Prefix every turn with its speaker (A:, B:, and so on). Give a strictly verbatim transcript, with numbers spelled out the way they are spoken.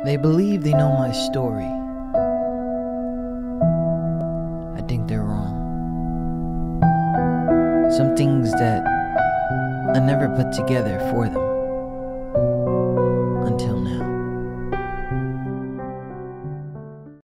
A: They believe they know my story. I think they're wrong. Some things that I never put together for them.